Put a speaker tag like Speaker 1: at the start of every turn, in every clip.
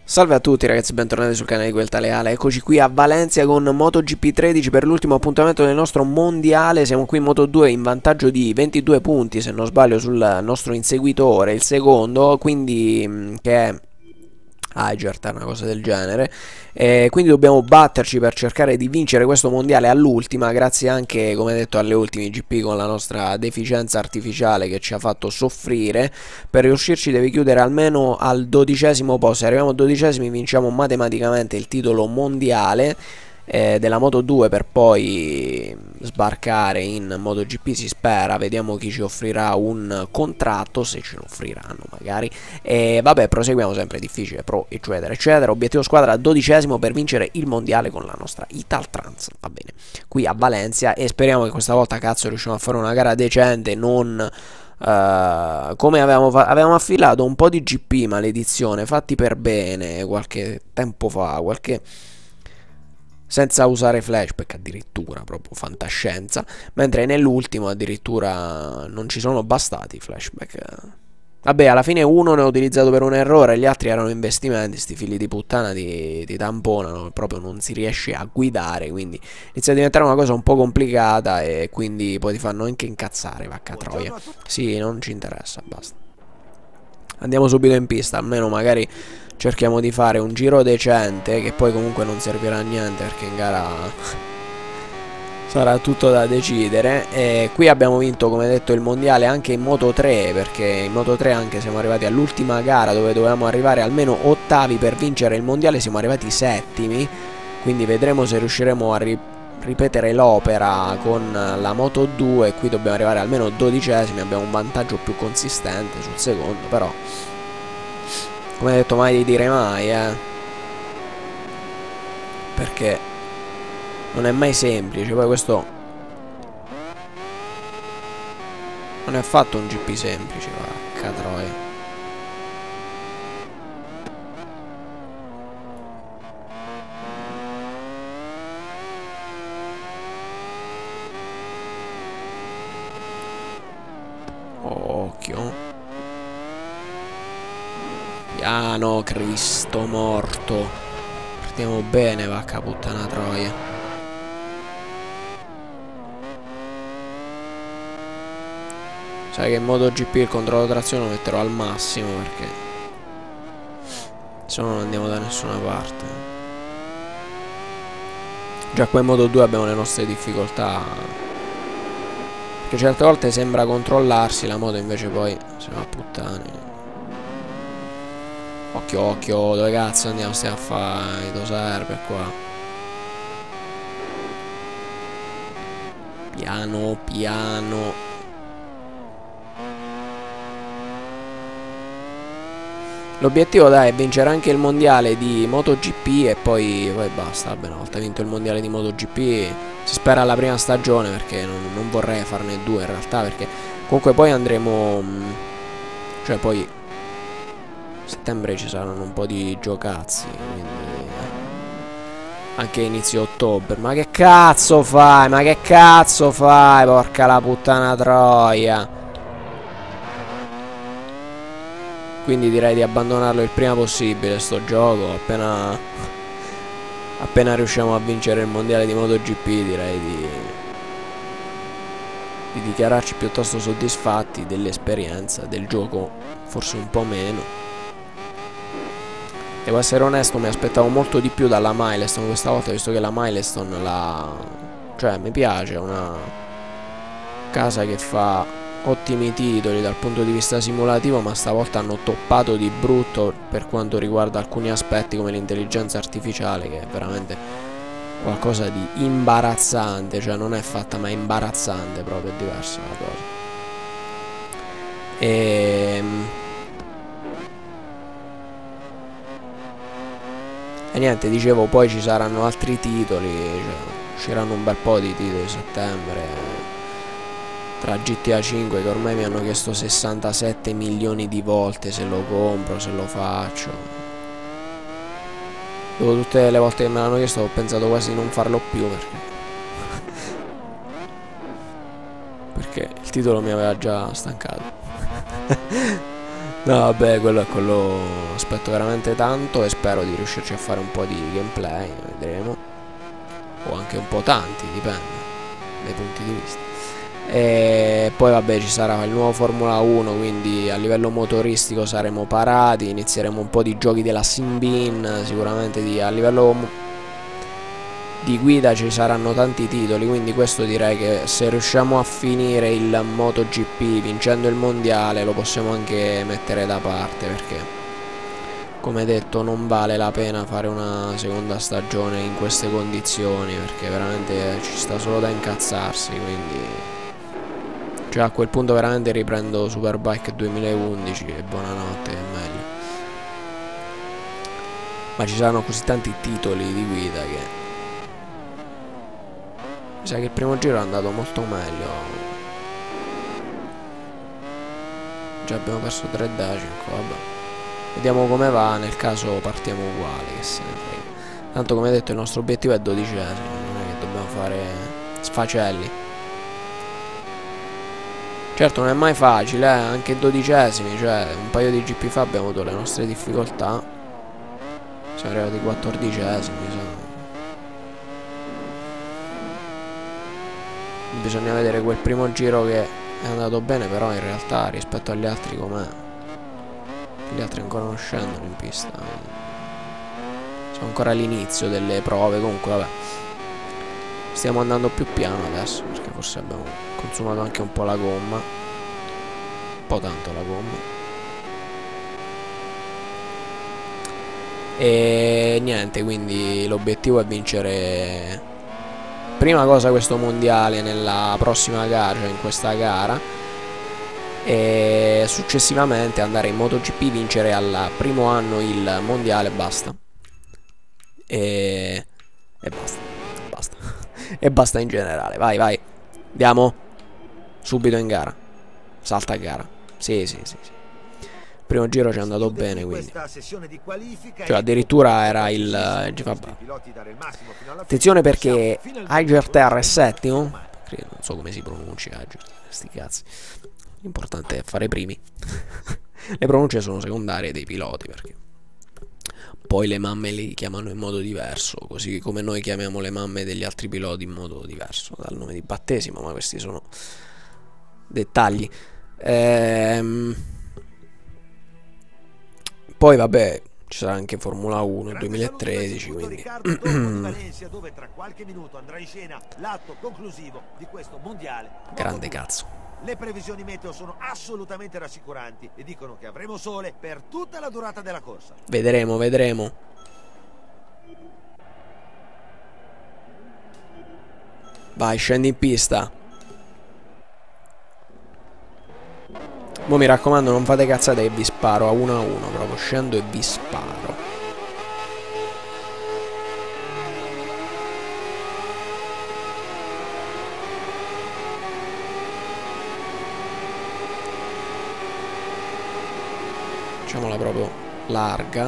Speaker 1: Salve a tutti ragazzi, bentornati sul canale di Guelta Leale. Eccoci qui a Valencia con MotoGP 13 per l'ultimo appuntamento del nostro mondiale. Siamo qui in Moto2 in vantaggio di 22 punti, se non sbaglio, sul nostro inseguitore, il secondo, quindi che è Aigert, una cosa del genere. Quindi dobbiamo batterci per cercare di vincere questo mondiale all'ultima, grazie anche, come detto, alle ultime GP con la nostra deficienza artificiale che ci ha fatto soffrire. Per riuscirci devi chiudere almeno al 12° posto. Se arriviamo a 12esimi vinciamo matematicamente il titolo mondiale della Moto2 per poi sbarcare in MotoGP, si spera. Vediamo chi ci offrirà un contratto, se ce lo offriranno magari. E vabbè, proseguiamo, sempre difficile, pro eccetera eccetera. Obiettivo squadra 12esimo per vincere il mondiale con la nostra Italtrans, va bene, qui a Valencia, e speriamo che questa volta cazzo riusciamo a fare una gara decente, non come avevamo affilato un po' di GP, maledizione, fatti per bene qualche tempo fa, senza usare flashback, addirittura, proprio fantascienza, mentre nell'ultimo addirittura non ci sono bastati i flashback. Vabbè, alla fine uno ne ho utilizzato per un errore, gli altri erano investimenti, sti figli di puttana ti tamponano, proprio non si riesce a guidare, quindi inizia a diventare una cosa un po' complicata e quindi poi ti fanno anche incazzare, vacca troia. Sì, non ci interessa, basta. Andiamo subito in pista, almeno magari cerchiamo di fare un giro decente, che poi comunque non servirà a niente perché in gara sarà tutto da decidere. E qui abbiamo vinto, come detto, il mondiale anche in Moto3, perché in Moto3 anche siamo arrivati all'ultima gara dove dovevamo arrivare almeno ottavi per vincere il mondiale, siamo arrivati settimi, quindi vedremo se riusciremo a ripetere l'opera con la Moto2. Qui dobbiamo arrivare almeno 12esimi, abbiamo un vantaggio più consistente sul secondo, però come detto, mai di dire mai, perché non è mai semplice. Poi questo non è affatto un GP semplice, vacca troia. Occhio. Piano, Cristo morto. Partiamo bene, vacca puttana troia. Sai che in MotoGP il controllo trazione lo metterò al massimo, perché se no non andiamo da nessuna parte. Già qua in Moto2 abbiamo le nostre difficoltà, perché certe volte sembra controllarsi la moto, invece poi se va a puttane. Occhio, occhio, dove cazzo andiamo? Stiamo a fare? Dove serve qua? Piano, piano. L'obiettivo, dai, è vincere anche il mondiale di MotoGP e poi basta. Vabbè, una volta vinto il mondiale di MotoGP si spera alla prima stagione, perché non vorrei farne due in realtà, perché comunque poi andremo, cioè poi a settembre ci saranno un po' di giocazzi, quindi anche inizio ottobre. Ma che cazzo fai? Ma che cazzo fai? Porca la puttana troia. Quindi direi di abbandonarlo il prima possibile sto gioco. Appena riusciamo a vincere il mondiale di MotoGP, direi di dichiararci piuttosto soddisfatti dell'esperienza, del gioco forse un po' meno. Devo essere onesto, mi aspettavo molto di più dalla Milestone questa volta, visto che la Milestone cioè mi piace, è una casa che fa ottimi titoli dal punto di vista simulativo, ma stavolta hanno toppato di brutto per quanto riguarda alcuni aspetti come l'intelligenza artificiale, che è veramente qualcosa di imbarazzante. Cioè non è fatta, ma è imbarazzante, proprio è diversa la cosa. E niente, dicevo, poi ci saranno altri titoli, cioè, usciranno un bel po' di titoli a settembre, tra GTA 5, che ormai mi hanno chiesto 67 milioni di volte se lo compro, se lo faccio. Dopo tutte le volte che me l'hanno chiesto ho pensato quasi di non farlo più, perché il titolo mi aveva già stancato. No, vabbè, quello aspetto veramente tanto e spero di riuscirci a fare un po' di gameplay, vedremo. O anche un po' tanti, dipende dai punti di vista. E poi vabbè, ci sarà il nuovo Formula 1, quindi a livello motoristico saremo parati, inizieremo un po' di giochi della Simbin, sicuramente a livello di guida ci saranno tanti titoli, quindi questo direi che se riusciamo a finire il MotoGP vincendo il mondiale lo possiamo anche mettere da parte, perché come detto non vale la pena fare una seconda stagione in queste condizioni, perché veramente ci sta solo da incazzarsi, quindi cioè a quel punto veramente riprendo Superbike 2011 e buonanotte, è meglio. Ma ci saranno così tanti titoli di guida che mi sa che il primo giro è andato molto meglio. Già abbiamo perso 3 decimi, vabbè. Vediamo come va, nel caso partiamo uguali, che se ne frega. Tanto come detto il nostro obiettivo è 12esimo, non è che dobbiamo fare sfacelli. Certo non è mai facile, anche 12esimi, cioè un paio di GP fa abbiamo avuto le nostre difficoltà. Siamo arrivati 14esimi, bisogna vedere quel primo giro che è andato bene, però in realtà rispetto agli altri com'è. Gli altri ancora non scendono in pista, siamo ancora all'inizio delle prove. Comunque vabbè, stiamo andando più piano adesso, perché forse abbiamo consumato anche un po' la gomma, un po' tanto la gomma. E niente, quindi l'obiettivo è vincere prima cosa questo mondiale nella prossima gara, cioè in questa gara, e successivamente andare in MotoGP, vincere al primo anno il mondiale, basta. E basta e basta in generale. Vai, andiamo subito in gara, salta a gara. Sì. Primo giro ci è andato bene, quindi cioè addirittura era il vabbè. Attenzione perché Ager è settimo, non so come si pronuncia Ager, sti cazzi, l'importante è fare primi. Le pronunce sono secondarie dei piloti, perché poi le mamme li chiamano in modo diverso, così come noi chiamiamo le mamme degli altri piloti in modo diverso dal nome di battesimo, ma questi sono dettagli. Poi vabbè, ci sarà anche Formula 1 nel 2013, quindi dove tra qualche minuto andrà in scena l'atto conclusivo di questo mondiale. Grande cazzo. Le previsioni meteo sono assolutamente rassicuranti e dicono che avremo sole per tutta la durata della corsa. Vedremo. Vai, scendi in pista. Mo mi raccomando, non fate cazzate che vi sparo a 1-1, proprio scendo e vi sparo. Facciamola proprio larga.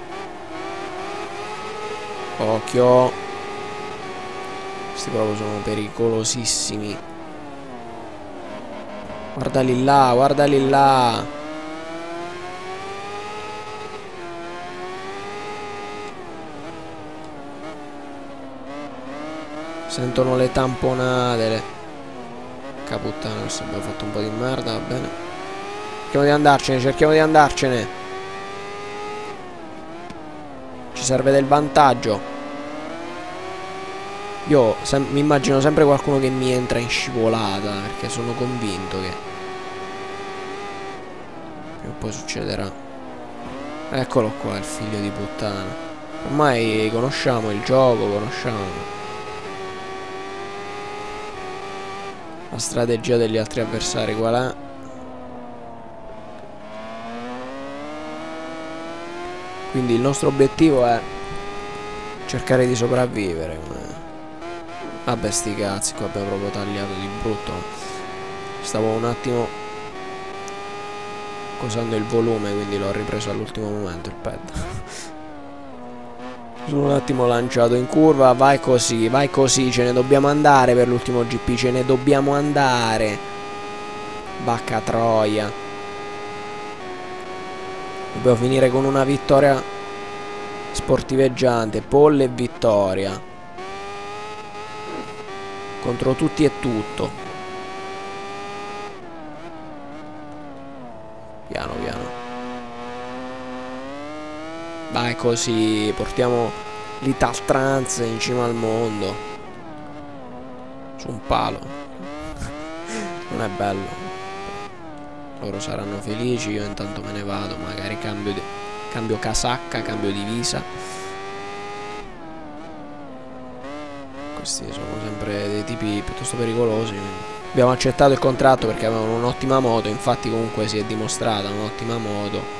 Speaker 1: Occhio. Questi proprio sono pericolosissimi. Guardali là. Sentono le tamponate. Caputtana, adesso abbiamo fatto un po' di merda, va bene. Cerchiamo di andarcene. Ci serve del vantaggio. Io mi immagino sempre qualcuno che mi entra in scivolata, perché sono convinto che prima o poi succederà. Eccolo qua, il figlio di puttana. Ormai conosciamo il gioco, conosciamo la strategia degli altri avversari, qual è? Quindi il nostro obiettivo è cercare di sopravvivere. Vabbè, sti cazzi, qua abbiamo proprio tagliato di brutto. Stavo un attimo cosando il volume, quindi l'ho ripreso all'ultimo momento il pad. Sono un attimo lanciato in curva. Vai così, ce ne dobbiamo andare per l'ultimo GP, ce ne dobbiamo andare. Vacca troia. Dobbiamo finire con una vittoria sportiveggiante. Pole e vittoria contro tutti e tutto. Piano piano. Vai così, portiamo l'Italtrans in cima al mondo. Su un palo. Non è bello. Loro saranno felici, io intanto me ne vado. Magari cambio casacca, cambio divisa. Questi sono sempre dei tipi piuttosto pericolosi. Abbiamo accettato il contratto perché avevano un'ottima moto. Infatti comunque si è dimostrata un'ottima moto.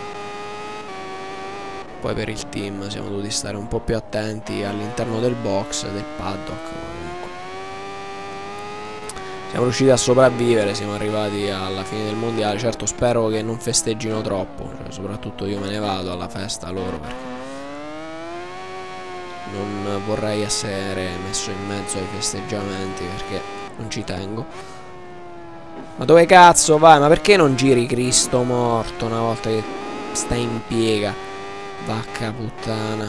Speaker 1: Poi per il team siamo dovuti stare un po' più attenti all'interno del box, del paddock. Comunque siamo riusciti a sopravvivere, siamo arrivati alla fine del mondiale. Certo spero che non festeggino troppo, cioè, soprattutto io me ne vado alla festa loro, perché non vorrei essere messo in mezzo ai festeggiamenti, perché non ci tengo. Ma dove cazzo vai? Ma perché non giri Cristo morto una volta che stai in piega? Vacca puttana.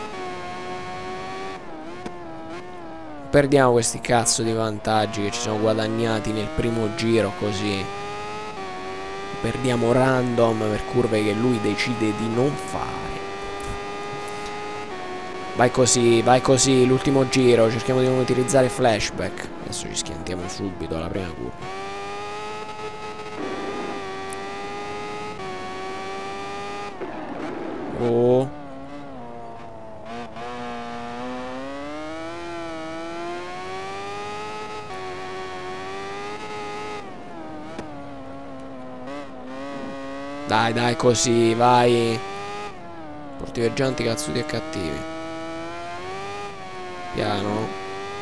Speaker 1: Perdiamo questi cazzo di vantaggi che ci siamo guadagnati nel primo giro, così perdiamo random per curve che lui decide di non fare. Vai così, l'ultimo giro, cerchiamo di non utilizzare flashback. Adesso ci schiantiamo subito alla prima curva. Oh. Dai, così, vai. Sportiveggianti cazzuti e cattivi. Piano.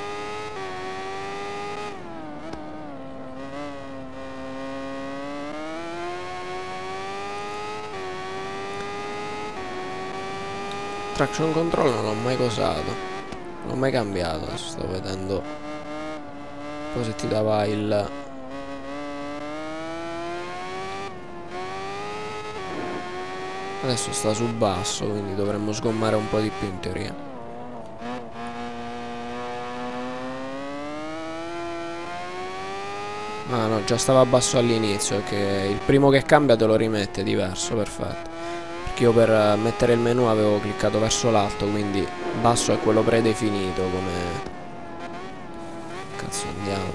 Speaker 1: Traction control non l'ho mai cosato, non l'ho mai cambiato. Adesso sto vedendo poi se ti dava il... Adesso sta su basso, quindi dovremmo sgommare un po' di più in teoria. Ah no, già stava basso all'inizio, che il primo che cambia te lo rimette diverso, perfetto. Io per mettere il menu avevo cliccato verso l'alto, quindi basso è quello predefinito. Come cazzo andiamo?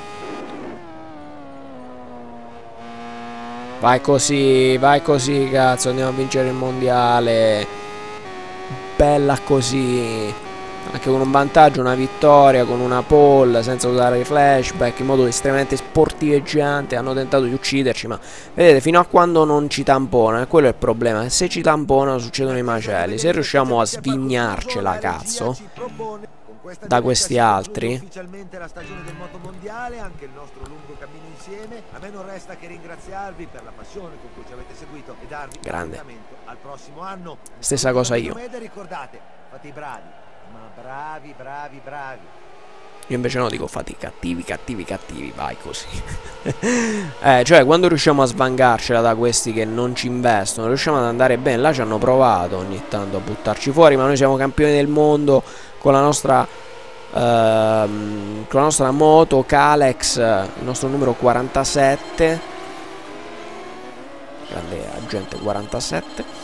Speaker 1: Vai così cazzo, andiamo a vincere il mondiale. Bella così. Anche con un vantaggio, una vittoria, con una pole, senza usare i flashback, in modo estremamente sportiveggiante. Hanno tentato di ucciderci, ma vedete, fino a quando non ci tamponano, e quello è il problema. Se ci tamponano succedono i macelli. Se riusciamo a svignarcela, cazzo, da questi altri.
Speaker 2: Ufficialmente la stagione del moto mondiale, anche il nostro lungo cammino insieme. A me non resta che ringraziarvi per la passione con cui ci avete seguito e darvi appuntamento al prossimo anno.
Speaker 1: Stessa cosa io.
Speaker 2: Ricordate, fate i bravi. Ma bravi.
Speaker 1: Io invece no, dico fate i cattivi, vai così. Cioè quando riusciamo a svangarcela da questi che non ci investono, riusciamo ad andare bene. Là ci hanno provato ogni tanto a buttarci fuori, ma noi siamo campioni del mondo con la nostra moto Kalex, il nostro numero 47. Grande agente 47.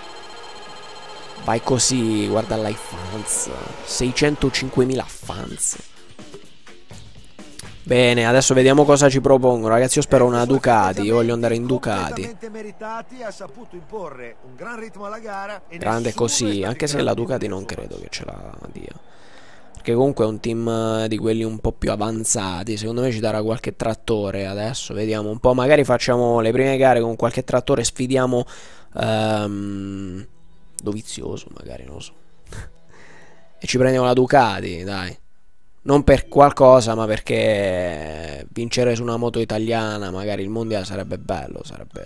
Speaker 1: Vai così, guarda là i fans. 605.000 fans. Bene, adesso vediamo cosa ci propongono. Ragazzi, io spero una Ducati. Io voglio andare in Ducati. Grande così, anche se la Ducati non credo che ce la dia. Perché comunque è un team di quelli un po' più avanzati. Secondo me ci darà qualche trattore. Adesso vediamo un po'. Magari facciamo le prime gare con qualche trattore. Sfidiamo Dovizioso, magari, non lo so. E ci prendiamo la Ducati, dai. Non per qualcosa, ma perché vincere su una moto italiana, magari il mondiale, sarebbe bello, sarebbe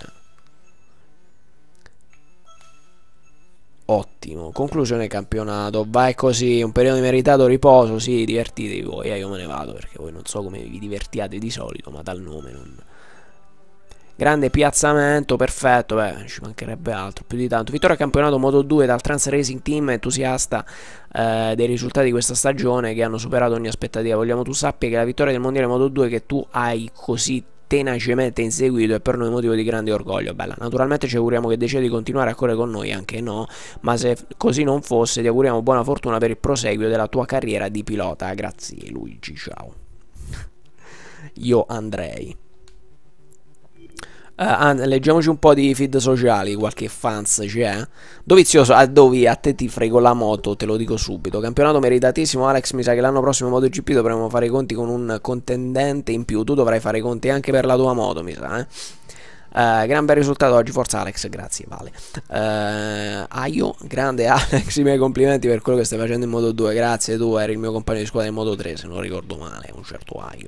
Speaker 1: ottimo. Conclusione campionato. Vai così, un periodo di meritato riposo. Sì, divertitevi voi, io me ne vado perché voi non so come vi divertiate di solito, ma dal nome non... Grande piazzamento, perfetto, beh, ci mancherebbe altro, più di tanto. Vittoria campionato Moto 2 dal Trans Racing Team, entusiasta dei risultati di questa stagione che hanno superato ogni aspettativa. Vogliamo tu sappia che la vittoria del mondiale Moto 2 che tu hai così tenacemente inseguito è per noi motivo di grande orgoglio. Bella, naturalmente ci auguriamo che decida di continuare a correre con noi, anche no, ma se così non fosse ti auguriamo buona fortuna per il proseguio della tua carriera di pilota. Grazie Luigi, ciao. Io andrei. Leggiamoci un po' di feed sociali, qualche fans c'è. Dovizioso, Dovi, a te ti frego la moto, te lo dico subito. Campionato meritatissimo, Alex, mi sa che l'anno prossimo MotoGP dovremo fare i conti con un contendente in più. Tu dovrai fare i conti anche per la tua moto, mi sa, gran bel risultato oggi, forza Alex, grazie, vale. Aio, grande Alex, i miei complimenti per quello che stai facendo in Moto 2, grazie, tu eri il mio compagno di squadra in Moto 3, se non ricordo male, un certo Aio.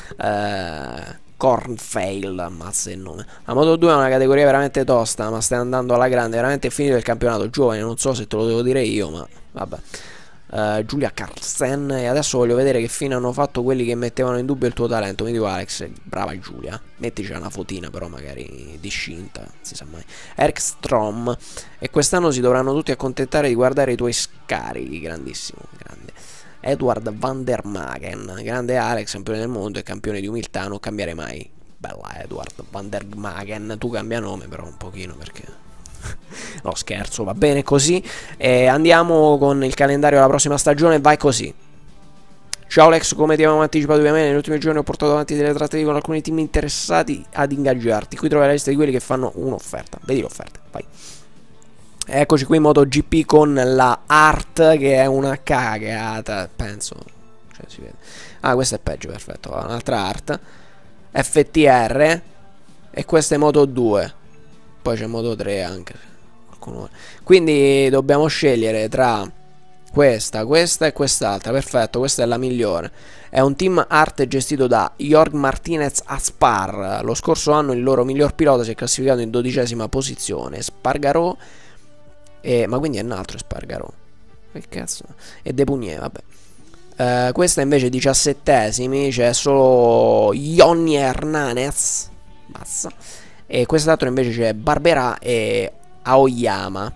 Speaker 1: Cornfail, ammazza il nome. La Moto 2 è una categoria veramente tosta, ma stai andando alla grande, veramente è finito il campionato giovane, non so se te lo devo dire io, ma vabbè. Giulia Carlsen, e adesso voglio vedere che fine hanno fatto quelli che mettevano in dubbio il tuo talento. Mi dico Alex, brava Giulia, mettici una fotina però magari discinta, non si sa mai. Erkstrom, e quest'anno si dovranno tutti accontentare di guardare i tuoi scarichi, grandissimo, grande. Edward van der Magen, grande Alex, campione del mondo e campione di umiltà, non cambiare mai. Bella Edward van der Magen, tu cambia nome però un pochino perché... no scherzo, va bene così. Andiamo con il calendario della prossima stagione, vai così. Ciao Alex, come ti avevamo anticipato ovviamente, negli ultimi giorni ho portato avanti delle trattative con alcuni team interessati ad ingaggiarti. Qui troverai la lista di quelli che fanno un'offerta, vedi l'offerta, vai. Eccoci qui in MotoGP con la Art, che è una cagata, penso. Cioè, si vede. Ah, questa è peggio, perfetto. Un'altra Art. FTR. E questa è Moto 2. Poi c'è Moto 3 anche. Quindi dobbiamo scegliere tra questa e quest'altra. Perfetto, questa è la migliore. È un team Art gestito da Jorg Martinez Aspar. Lo scorso anno il loro miglior pilota si è classificato in 12ª posizione. Spargarò. Ma quindi è un altro Spargarò. Che cazzo? E De Pugné, vabbè. Questa invece 17esimi. C'è solo Johnny Hernandez. Mazza. E quest'altro invece c'è Barbera e Aoyama.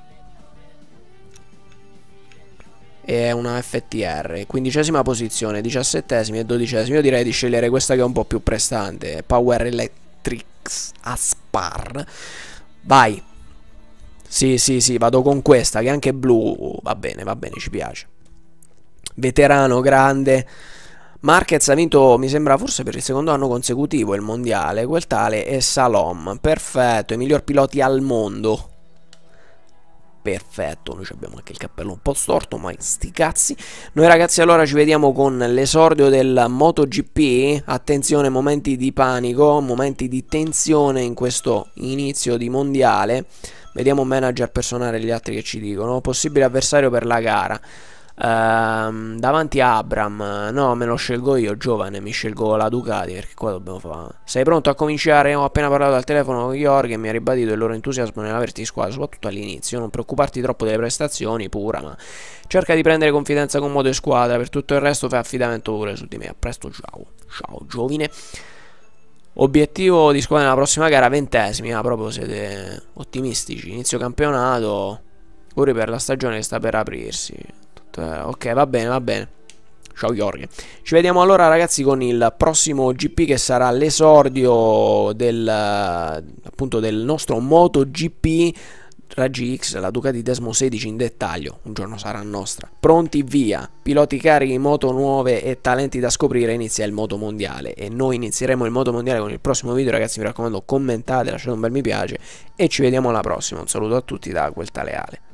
Speaker 1: È una FTR. 15ª posizione, 17esimi e 12esimi. Io direi di scegliere questa che è un po' più prestante. Power Electrics Aspar. Vai. Sì, vado con questa che è anche blu. Va bene, ci piace. Veterano, grande. Marquez ha vinto, mi sembra, forse per il secondo anno consecutivo il mondiale. Quel tale è Salom. Perfetto, i miglior piloti al mondo. Perfetto, noi abbiamo anche il cappello un po' storto, ma sti cazzi. Noi ragazzi allora ci vediamo con l'esordio del MotoGP. Attenzione, momenti di panico, momenti di tensione in questo inizio di mondiale. Vediamo manager personale gli altri che ci dicono. Possibile avversario per la gara. Davanti a Abram. No, me lo scelgo io, giovane. Mi scelgo la Ducati perché qua dobbiamo fare. Sei pronto a cominciare? Ho appena parlato al telefono con Jorg e mi ha ribadito il loro entusiasmo nell'averti in squadra, soprattutto all'inizio. Non preoccuparti troppo delle prestazioni, pura, ma cerca di prendere confidenza con modo e squadra. Per tutto il resto fai affidamento pure su di me. A presto, ciao giovine. Obiettivo di squadra nella prossima gara, 20esimi. Ah, proprio siete ottimistici. Inizio campionato, pure per la stagione che sta per aprirsi. Ok, va bene. Ciao Jorge. Ci vediamo allora ragazzi con il prossimo GP che sarà l'esordio del appunto del nostro MotoGP Raggi X, la Ducati Desmo 16 in dettaglio. Un giorno sarà nostra. Pronti, via. Piloti carichi, moto nuove e talenti da scoprire. Inizia il Moto Mondiale e noi inizieremo il Moto Mondiale con il prossimo video. Ragazzi, mi raccomando, commentate, lasciate un bel mi piace e ci vediamo alla prossima. Un saluto a tutti da quel tale Ale.